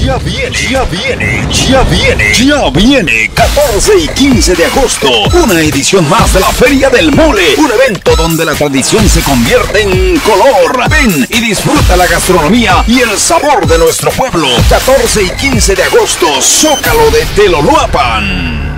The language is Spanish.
Ya viene 14 y 15 de agosto, una edición más de la Feria del Mole, un evento donde la tradición se convierte en color. Ven y disfruta la gastronomía y el sabor de nuestro pueblo. 14 y 15 de agosto, Zócalo de Teloluapan.